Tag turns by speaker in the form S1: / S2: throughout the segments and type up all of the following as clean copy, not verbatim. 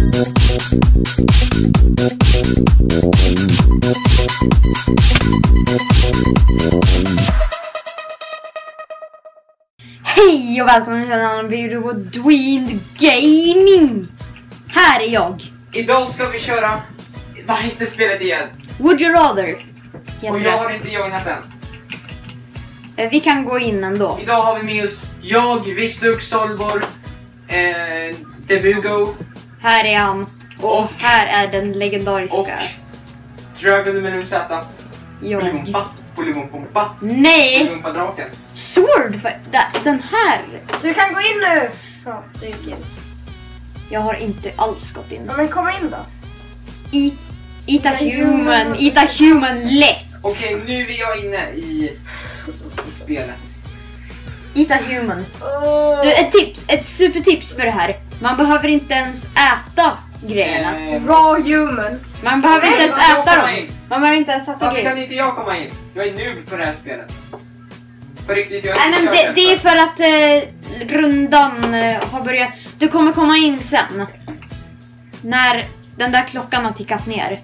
S1: Hej och välkommen till en annan video på Dwayne Gaming. Här är jag.
S2: Idag ska vi köra, vad heter spelet igen?
S1: Would you rather?
S2: Och jag har inte joinat den.
S1: Vi kan gå in ändå.
S2: Idag har vi med oss jag, Victor, Solborg, Debugo.
S1: Här är han. Och här är den legendariska.
S2: Och Dragon med Z.
S1: Jag.
S2: Polymompa.
S1: Nej!
S2: Polymompa-draken.
S1: Sword! Den här.
S3: Du kan gå in nu! Ja, det gick in.
S1: Jag har inte alls gått in.
S3: Ja, men kom in då.
S1: Eat a human lätt.
S2: Okej, nu är jag inne i spelet.
S1: Eat a human. Du, ett supertips för det här. Man behöver inte ens äta grejerna.
S3: Raw human.
S1: Man behöver inte ens äta dem. Man behöver inte ens äta
S2: Varför
S1: grejer.
S2: kan inte jag komma in? Jag är noob på det här spelet. På riktigt, jag
S1: Nej, men det är för att rundan har börjat. Du kommer komma in sen. När den där klockan har tickat ner.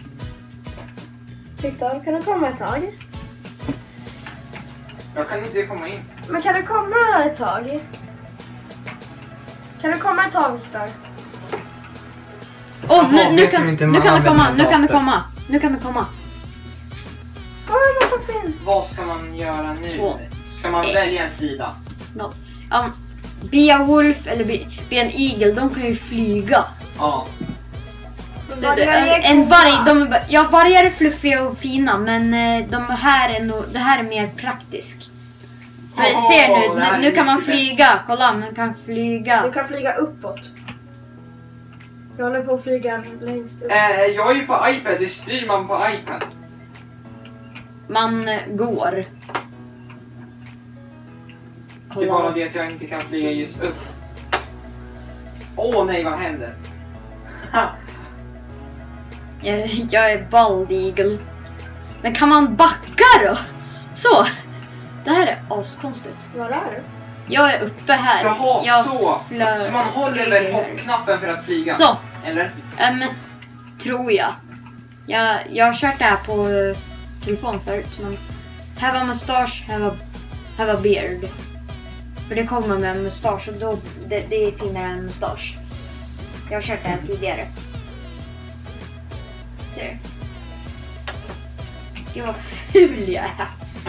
S3: Victor, kan du komma ett tag?
S2: Jag kan inte komma in.
S3: Men kan du komma ett tag? Kan du komma ett tag, Victor?
S1: Nu kan du komma.
S3: Ja, jag måste också in.
S2: Vad ska man göra nu?
S1: 2.
S2: Ska man välja en sida?
S1: No. Be a wolf eller be en eagle, de kan ju flyga.
S2: Ja.
S1: En varg, vargar är fluffiga och fina, men det här är mer praktiskt. För ser nu kan man flyga. Kolla, man kan flyga.
S3: Du kan flyga uppåt. Jag håller på att flyga längst upp.
S2: Jag är ju på iPad, det styr man på iPad.
S1: Man går.
S2: Det är bara det att jag inte kan flyga just upp. Åh nej, vad händer?
S1: Jag är bald eagle. Men kan man backa då? Så. Det här är askonstigt.
S3: Var är du?
S1: Jag är uppe här.
S2: Jaha, så man håller väl hoppknappen för att flyga?
S1: Så.
S2: Eller?
S1: Tror jag. Jag har kört det här på telefon förut. Men här var mustache, här var beard. För det kommer med en mustache och då det är finare än mustache. Jag har kört det här tidigare. Ser du? Gud vad ful jag är.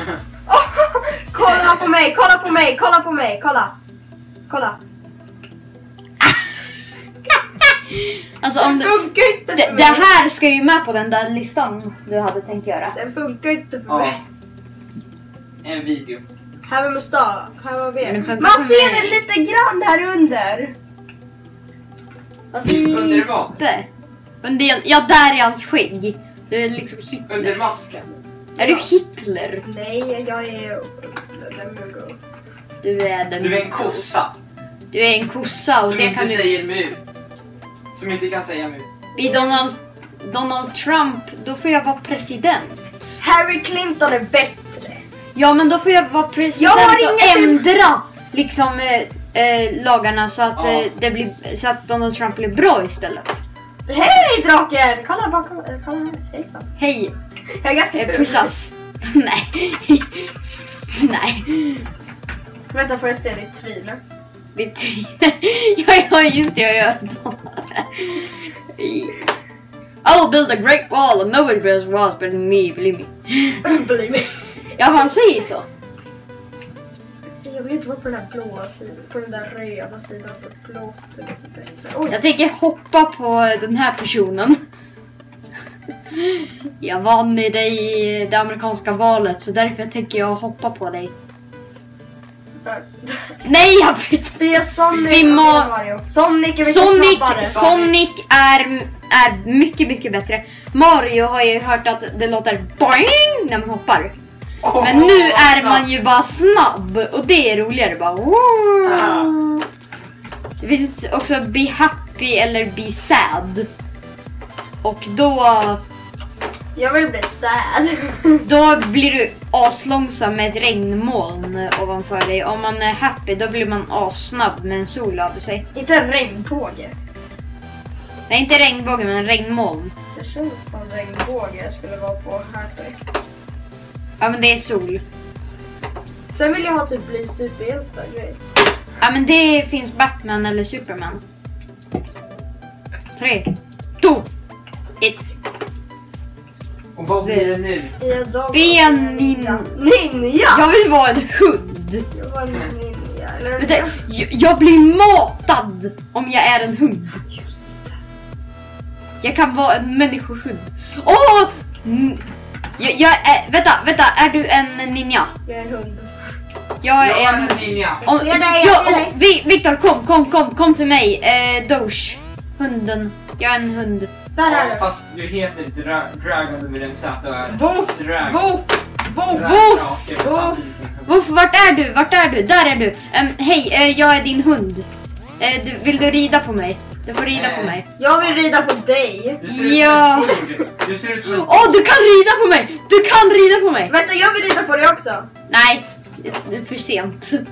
S3: Kolla på mig, kolla på mig, kolla på mig, kolla.
S1: Alltså om
S3: det funkar inte för mig.
S1: Det här ska ju med på den där listan du hade tänkt göra.
S3: Det funkar inte för mig.
S2: En video.
S3: Här var mustasch, här var beard.
S1: Men
S3: Man ser det lite grann här under.
S1: Alltså
S2: Under vad?
S1: Ja, där är hans skägg. Du är liksom Hitler.
S2: Under masken.
S1: Är du Hitler?
S3: Nej, jag är...
S1: Du är
S2: en kossa.
S1: Du är en kossa och
S2: som
S1: det
S2: inte
S1: kan
S2: säger mu. Som inte kan säga mu.
S1: Vid Donald Trump, då får jag vara president.
S3: Harry Clinton är bättre.
S1: Ja, men då får jag vara president och ändra liksom lagarna så att det blir så att Donald Trump blir bra istället.
S3: Hej draken! Kolla bakom, kolla här. Hejsan.
S1: Hej.
S3: Jag är ganska ful.
S1: Pussas. Nej. Nej.
S3: Vänta, får jag se ditt trailer?
S1: Ja, just det, jag gör det. I'll build a great wall and nobody builds walls but me, believe me.
S3: Believe me.
S1: Ja, han säger så.
S3: Jag vill inte vara på den där blåa sidan, på den där röda sidan. Blått är lite bättre.
S1: Jag tänker hoppa på den här personen. Jag vann i det amerikanska valet, så därför tänker jag hoppa på dig. Nej, jag vet.
S3: Vi är Sonic Sonic är mycket snabbare.
S1: Sonic är mycket, mycket bättre. Mario har ju hört att det låter boing när man hoppar. Men nu är man ju bara snabb och det är roligare bara. Det finns också be happy eller be sad. Och då
S3: jag vill bli sad.
S1: Då blir du aslångsam med ett regnmoln ovanför dig. Om man är happy då blir man assnabb med en sol över sig.
S3: Inte en regnpåge.
S1: Nej, inte regnbåge, men regnmoln.
S3: Det känns som regnbåge jag skulle vara på här.
S1: Ja, men det är sol.
S3: Sen vill jag ha typ bli superhjälte grej.
S1: Ja, men det finns Batman eller Superman. 3, 2, 1.
S2: Och vad blir det nu?
S1: Ninja.
S3: Ninja!
S1: Jag vill vara en hund.
S3: Jag var en ninja. Eller
S1: Vänta, jag blir matad om jag är en hund.
S3: Just det.
S1: Jag kan vara en människohund. Åh! Jag är, vänta, är du en ninja?
S3: Jag är en hund.
S1: Jag är
S2: Jag är
S1: en...
S2: en ninja.
S3: Jag ser dig, jag ser dig.
S1: Viktor, kom till mig. Doge. Hunden. Jag är en hund.
S3: Där är
S2: Ja,
S3: du.
S2: fast du heter Dragon med den Z och är
S3: Woof,
S2: Dragon.
S3: woof, woof,
S2: Woof!
S3: woof.
S1: Woof, vart är du? Där är du. Hej, jag är din hund. Vill du rida på mig? Du får rida på mig.
S3: Jag vill rida på dig.
S2: Du ser ut
S1: Ja.
S2: som ett ord. Du ser ut som ett...
S1: Du kan rida på mig! Du kan rida på mig!
S3: Vänta, jag vill rida på dig också.
S1: Nej, det är för sent.
S3: Det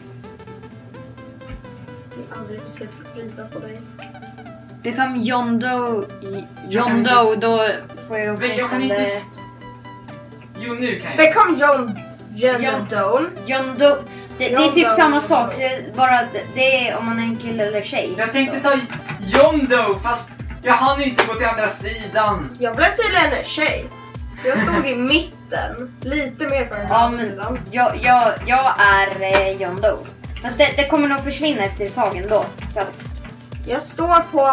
S3: är aldrig för sent att rida på dig.
S1: Become John Doe, då får jag
S2: Men jag kan inte...
S1: åtminstone...
S2: Jo, nu kan jag.
S3: Become John Doe.
S1: John Doe, det är
S3: John
S1: typ
S3: Doe.
S1: samma sak, bara det är om man är en kille eller tjej.
S2: Jag tänkte ta John Doe, fast jag hann inte gå till andra sidan.
S3: Jag blev tydligen en tjej. Jag stod i mitten. Lite mer på den
S1: Ja,
S3: här
S1: men
S3: sidan.
S1: jag är John Doe. Fast det kommer nog försvinna efter ett tag ändå. Så att...
S3: Jag står på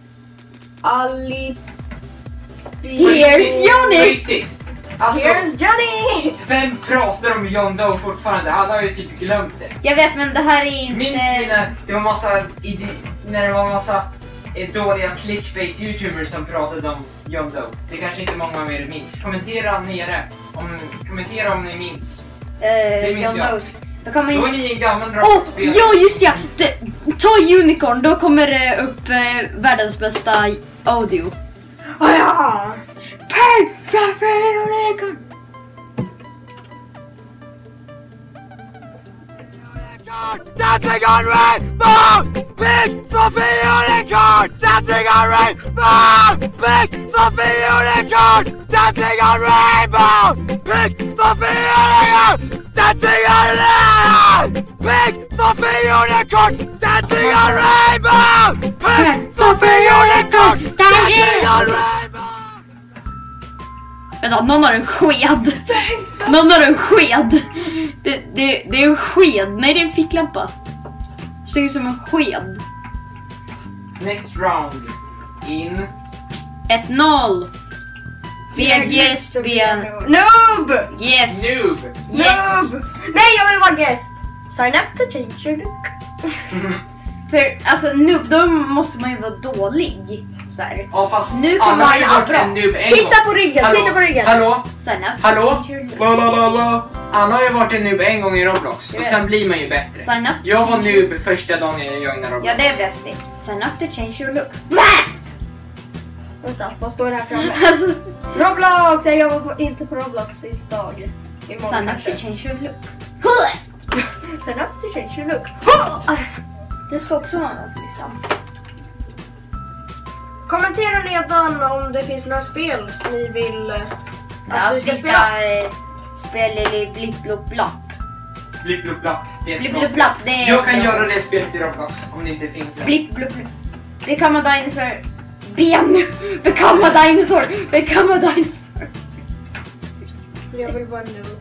S1: Here's Johnny!
S2: Riktigt. Alltså,
S3: Here's Johnny!
S2: vem pratar om John Doe fortfarande? Alla har ju typ glömt det.
S1: Jag vet, men det här är inte...
S2: Minns ni när det var massa dåliga clickbait-youtubers som pratade om John Doe? Det kanske inte många av er minns. Kommentera nere. Kommentera om ni minns. det minns
S1: John
S2: jag.
S1: Doe. Då kommer
S2: Då är ni en gammal
S1: Åh,
S2: rollspelare.
S1: ja just ja! Ta Unicorn, då kommer det upp världens bästa audio.
S3: Oh, ja!
S1: Unicorn!
S4: Dancing on rainbows, big fluffy unicorn. Dancing on rainbows, big fluffy unicorn. Dancing on rainbows, big fluffy unicorn. Dancing on rainbows, big fluffy unicorn. Dancing on rainbows, big fluffy unicorn. Dancing on rainbows.
S1: Vänta, någon har en sked. Någon har en sked. Det är en sked. Nej, det är en ficklampa. Det ser ut som en sked.
S2: Next round. In.
S1: 1-0. BGS,
S3: Noob!
S1: Yes.
S2: Noob.
S1: Yes.
S3: Noob! Nej, jag vill vara guest! Sign up to change your look.
S1: För alltså noob, då måste man ju vara dålig. Så här.
S2: Ja, fast
S1: Nu
S2: alla
S1: kommer
S2: har ju
S1: alla
S2: varit
S1: bra.
S2: en noob en
S3: Titta
S2: gång.
S3: på ryggen,
S2: Hallå?
S3: titta på ryggen.
S2: Hallå?
S1: Sign up.
S2: Hallå?
S1: Change your look.
S2: Lalalala. Alla har ju varit en noob en gång i Roblox.
S1: Jag
S2: Och
S1: vet.
S2: sen blir man ju bättre.
S1: Sign up.
S2: Jag var
S1: change your-
S2: noob första dagen jag joinade Roblox.
S1: Ja, det vet vi. Sign up to change your look.
S3: Vänta, vad står det här framme?
S1: Alltså,
S3: Roblox! Jag jobbar inte på Roblox idag. Imorgon
S1: sign up to
S3: kanske.
S1: change your look.
S3: Sign up to change your look.
S1: Det ska också vara något listan.
S3: Kommentera nedan om det finns några spel ni vill att vi ska spela.
S1: spela blipp blopp blapp.
S2: Blipp, blupp, blapp. Det är ett
S1: Blipp
S2: bra
S1: blopp
S2: spel.
S1: blapp, det är...
S2: Jag kan göra det spelet i Roblox om det inte finns en.
S1: Blipp blopp blapp. Become a dinosaur. Ben! Become a dinosaur! Become a dinosaur!
S3: Jag vill vara noob.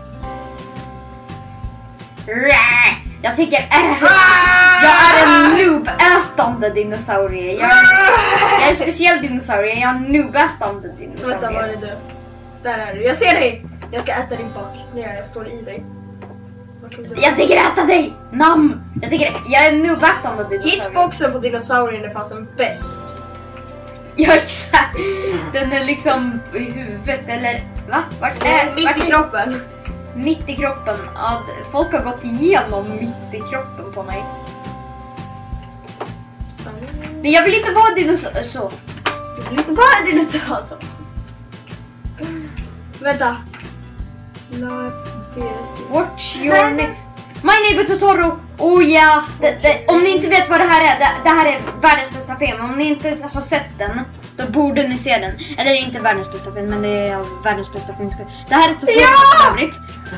S1: Rä! Jag tycker jag är en noob-ätande dinosaurie. Jag är en speciell dinosaurie. Jag är en noob-ätande
S3: Vänta, var
S1: dinosaurie.
S3: är du? Där är du. Jag ser dig! Jag ska äta din bak. Nej, jag står i dig.
S1: Jag tänker äta dig! Namn! Jag är en noob-ätande dinosaurie.
S3: Hitboxen på dinosaurien är fan som bäst.
S1: Ja, exakt. Den är liksom i huvudet, eller va? Vart är
S3: Mitt i kroppen.
S1: Mitt i kroppen. Ja, folk har gått igenom mitt i kroppen på mig. Men jag vill inte vara dinosaur så.
S3: Du vill inte vara en dinosaur alltså. Vänta. Life,
S1: Watch your name. My neighbor Totoro. Oh ja, om ni inte vet vad det här är, det här är världens bästa film. Om ni inte har sett den, då borde ni se den. Eller inte världens bästa film, men det är världens bästa film. Det här är totalt övrigt.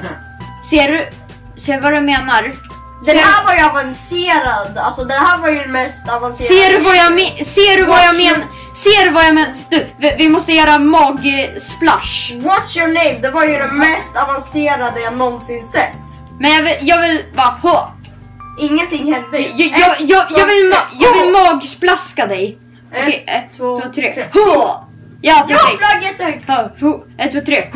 S1: Ser vad du menar?
S3: Den här var ju avancerad. Alltså den här var ju den mest avancerade.
S1: Ser du vad jag menar? Ser du vad jag menar? Du, vi måste göra mag-splash.
S3: What's your name? Det var ju den mest avancerade jag någonsin sett.
S1: Men jag vill bara
S3: Ingenting hände.
S1: Jag vill magsplaska dig. Okej, 1, 2, 3. Ja,
S3: Jag flög jättehögt.
S1: 1, 2, 3.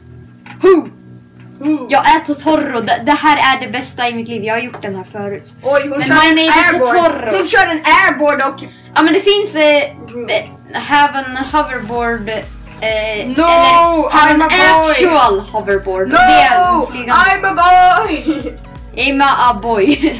S1: Jag är Totoro. Det här är det bästa i mitt liv. Jag har gjort den här förut.
S3: Oj, hon
S1: Men
S3: kör en
S1: my name is
S3: airboard.
S1: Totoro.
S3: Hon kör en airboard och...
S1: Ja, men det finns have an hoverboard
S3: No,
S1: eller have
S3: I'm
S1: an
S3: a boy.
S1: actual hoverboard.
S3: No,
S1: Det är en flygande.
S3: I'm a boy.
S1: Imma a boy.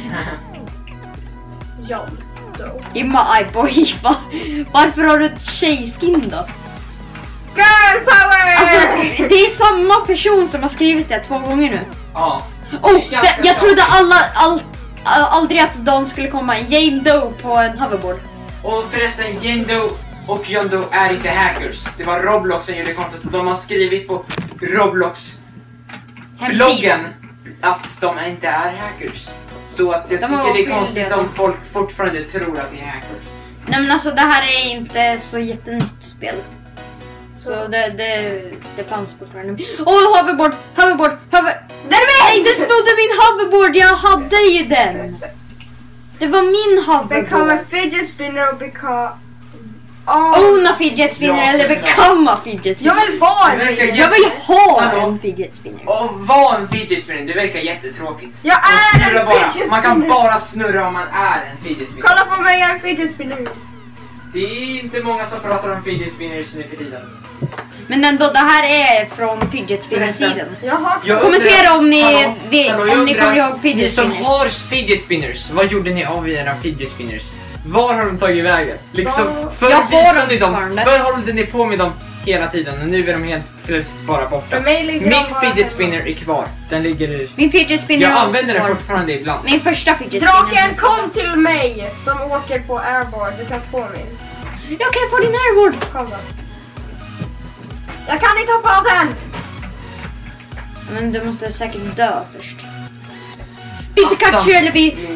S3: John Doe.
S1: Imma a boy. Varför har du ett tjejskin då?
S3: Girl power!
S1: Alltså, det är samma person som har skrivit det 2 gånger nu.
S2: Ja.
S1: Jag trodde aldrig att de skulle komma Jane Doe på en hoverboard.
S2: Och förresten, Jane Doe och John Doe är inte hackers. Det var Roblox som gjorde kontot och de har skrivit på Roblox-bloggen att de inte är hackers. Så att jag tycker det är konstigt om folk fortfarande tror att det är hackers.
S1: Nej, men alltså det här är inte så jättenytt spel. Så det fanns fortfarande. Hoverboard! Nej, det snodde min hoverboard! Jag hade ju den! Det var min hoverboard.
S3: Become a fidget spinner och become...
S1: Own a fidget spinner eller become a fidget spinner.
S3: Jag vill vara en fidget.
S1: Jag vill ha en fidget spinner.
S2: Och vara en fidget spinner, det verkar jättetråkigt.
S3: Jag är en fidget spinner.
S2: Man kan bara snurra om man är en fidget spinner.
S3: Kolla på mig, jag är en fidget spinner.
S2: Det är inte många som pratar om fidget spinners nu för tiden.
S1: Men ändå, det här är från fidget spinner-tiden. Kommentera om ni kommer ihåg fidget spinners.
S2: Ni som har fidget spinners, vad gjorde ni av era fidget spinners? Var har de tagit vägen? Liksom, förr visade ni dem, förr hållde ni på med dem hela tiden och nu är de helt plötsligt bara borta. Min fidget spinner är kvar, den ligger i...
S1: Min fidget spinner
S2: jag använder den fortfarande ibland.
S1: Min första fidget spinner.
S3: Draken, kom till mig som åker på airboard, du kan få min.
S1: Jag kan få din airboard.
S3: Kom då. Jag kan inte hoppa av den!
S1: Men du måste säkert dö först. Pikachu eller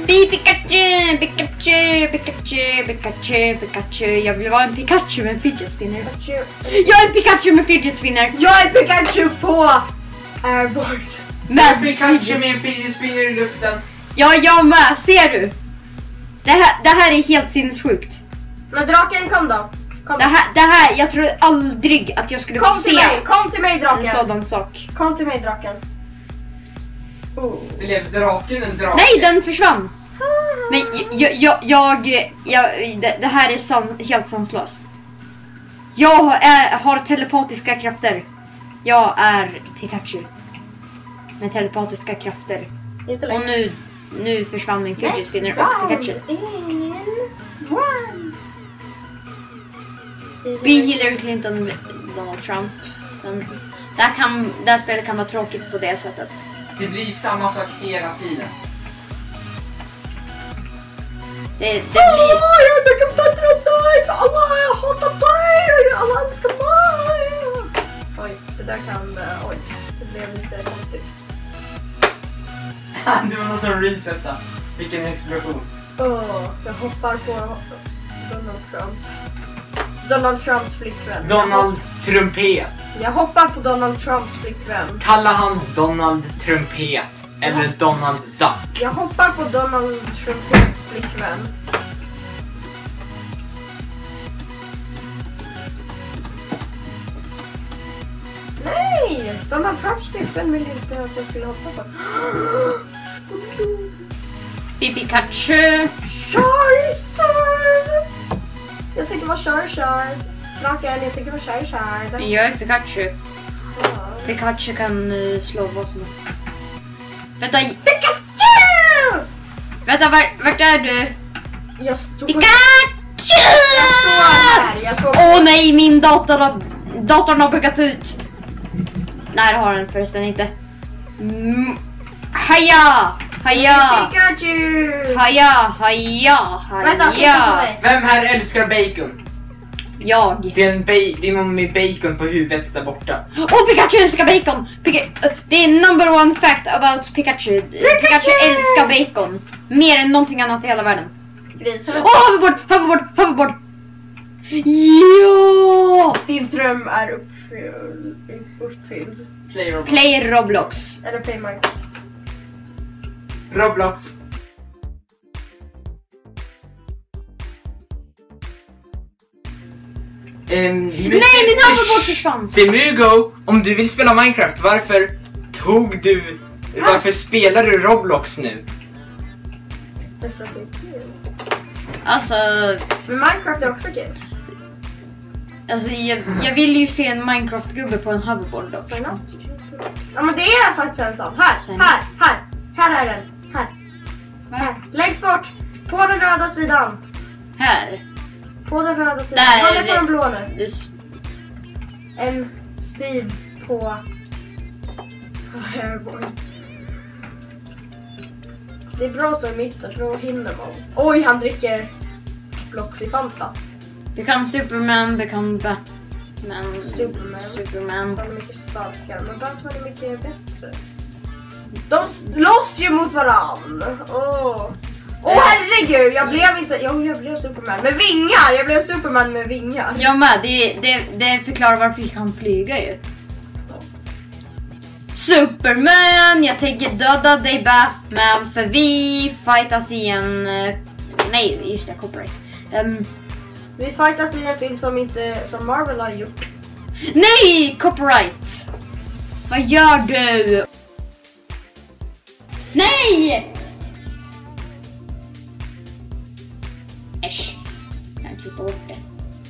S1: Pikachu. Jag vill vara en Pikachu med fidget spinner. Jag är en Pikachu med fidget spinner.
S3: Jag är Pikachu på airboard.
S2: Med Pikachu med en fidget spinner i luften.
S1: Ja, jag med. Ser du? Det här är helt sinnessjukt.
S3: Men draken, kom då.
S1: Det här, jag tror aldrig att jag skulle få se.
S3: Kom till mig draken.
S1: En sådan sak.
S3: Kom till mig draken.
S2: Blev draken en drake?
S1: Nej, den försvann. Men det här är helt sanslöst. Jag har telepatiska krafter. Jag är Pikachu. Med telepatiska krafter. Och nu försvann min fidget spinner och Pikachu. Be Hillary Clinton, Donald Trump. Det här spelet kan vara tråkigt på det sättet.
S2: Det blir samma sak hela tiden.
S1: Det blir...
S3: jag är mycket bättre än dig för jag hatar dig. Alla älskar mig. Oj, det där kan... Oj, det blev lite konstigt.
S2: Det var någon som resetta. Vilken explosion.
S3: Jag hoppar på Donald Trump. Donald Trumps flickvän.
S2: Donald Trumpet.
S3: Jag hoppar på Donald Trumps flickvän.
S2: Kallar han Donald Trumpet eller Donald Duck?
S3: Jag hoppar på Donald Trumpets flickvän. Nej! Donald Trumps flickvän vill inte att jag skulle hoppa på.
S1: Pikachu!
S3: Charizard! Jag tycker det var Charizard. Draken, jag tycker det var Charizard.
S1: Jag är Pikachu. Pikachu kan slå vad som helst. Vänta!
S3: Pikachu!
S1: Vänta, vart är du?
S3: Jag står...
S1: Pikachu!
S3: Jag står här.
S1: Åh nej, min datorn har buggat ut. Nej, det har den förresten inte. Haja! Haja!
S3: Pikachu!
S1: Haja!
S3: Vänta, titta på mig.
S2: Vem här älskar bacon?
S1: Jag.
S2: Det är någon med bacon på huvudet där borta.
S1: Pikachu älskar bacon! Det är number one fact about Pikachu. Pikachu älskar bacon. Mer än någonting annat i hela världen.
S3: Gris,
S1: Hoverboard! Ja!
S3: din dröm är uppfylld.
S2: Play
S1: Roblox.
S3: Eller Play Minecraft.
S2: Roblox.
S1: Nej, min hoverboard försvann!
S2: Simugo, om du vill spela Minecraft, varför spelar du Roblox nu?
S3: Därför att det är kul.
S1: Alltså,
S3: Men Minecraft är också kul.
S1: jag vill ju se en Minecraft-gubbe på en hoverboard dock.
S3: Ja, men det är faktiskt en sån. Här är den. Här. Längst bort. På den röda sidan.
S1: Här.
S3: På den röda sidan.
S1: Där
S3: Han är
S1: är
S3: på den blå nu. En Steve på Airborne. Det är bra att stå i mitten för då hinner man. Oj, han dricker Bloxy Fanta.
S1: Become Superman, become Batman.
S3: Superman. Han är mycket starkare, men Batman är mycket bättre. De slåss ju mot varann. Herregud, jag blev Superman med vingar. Jag blev Superman med vingar.
S1: Jag med, det förklarar varför jag kan flyga ju. Superman, jag tänker döda dig Batman, för vi fightas i en... nej, just det, copyright.
S3: Vi fightas i en film som Marvel har gjort.
S1: Nej, copyright! Vad gör du? Nej! Äsch, jag kan klippa bort det.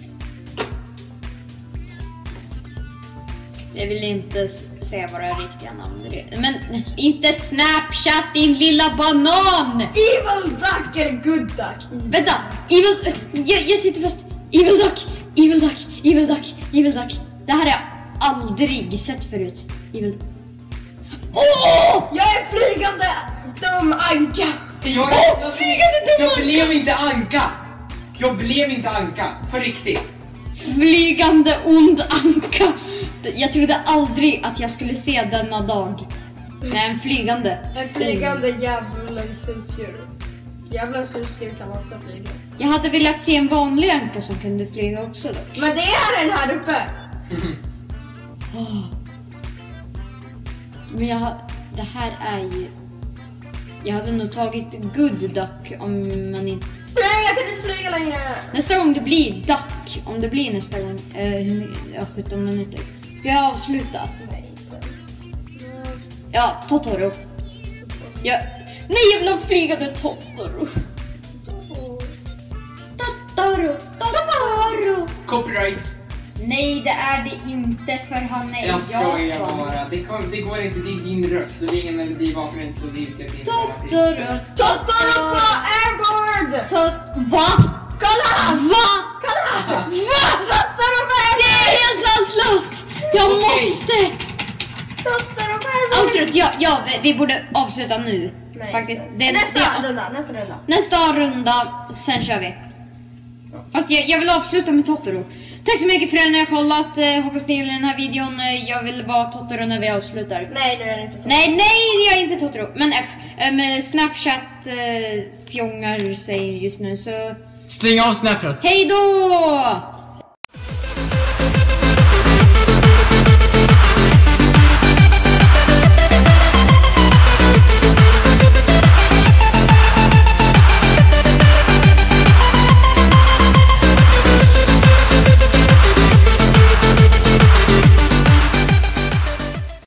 S1: Jag vill inte säga vad det riktiga namnet är. Men inte Snapchat, din lilla banan!
S3: Evil Duck eller Good Duck?
S1: Vänta, Evil... Jag sitter fast. Evil Duck. Det här har jag aldrig sett förut. Evil...
S3: Jag är flygande dum anka!
S2: Jag blev inte anka! På riktigt.
S1: Flygande ond anka. Jag trodde aldrig att jag skulle se denna dag. Nej, en flygande
S3: djävulens husdjur. Djävulens husdjur kan också flyga.
S1: Jag hade velat se en vanlig anka som kunde flyga också dock.
S3: Men det är den här uppe.
S1: Men det här är ju... Jag hade nog tagit Good Duck om man inte...
S3: Nej, jag kan inte flyga längre.
S1: Nästa gång det blir Duck, om det blir nästa gång, 17 minuter. Ska jag avsluta?
S3: Nej.
S1: Ja, Totoro. Nej, jag vill ha flygande Totoro. Totoro.
S2: Copyright.
S1: Nej, det är det inte, för han är
S2: Jag skojar
S1: Japan.
S2: bara. Det går inte, det är din röst. Och det är ingen melodi bakom inte, så det är inte din
S1: Totoro
S3: på Airboard!
S1: Va?
S3: Kolla!
S1: Va?
S3: Totoro på Airboard!
S1: Det är helt sanslöst! Jag måste!
S3: Totoro på Airboard!
S1: Ja, vi borde avsluta nu.
S3: Nej,
S1: faktiskt.
S3: Nästa runda.
S1: Nästa runda, sen kör vi. Fast jag vill avsluta med Totoro. Tack så mycket för att ni har kollat. Hoppas ni gillar den här videon. Jag vill vara Totoro när vi avslutar.
S3: Nej, nu är det inte Totoro.
S1: Nej, jag är inte Totoro. Men Snapchat fjongar sig just nu, så...
S2: Stäng av Snapchat.
S1: Hej då!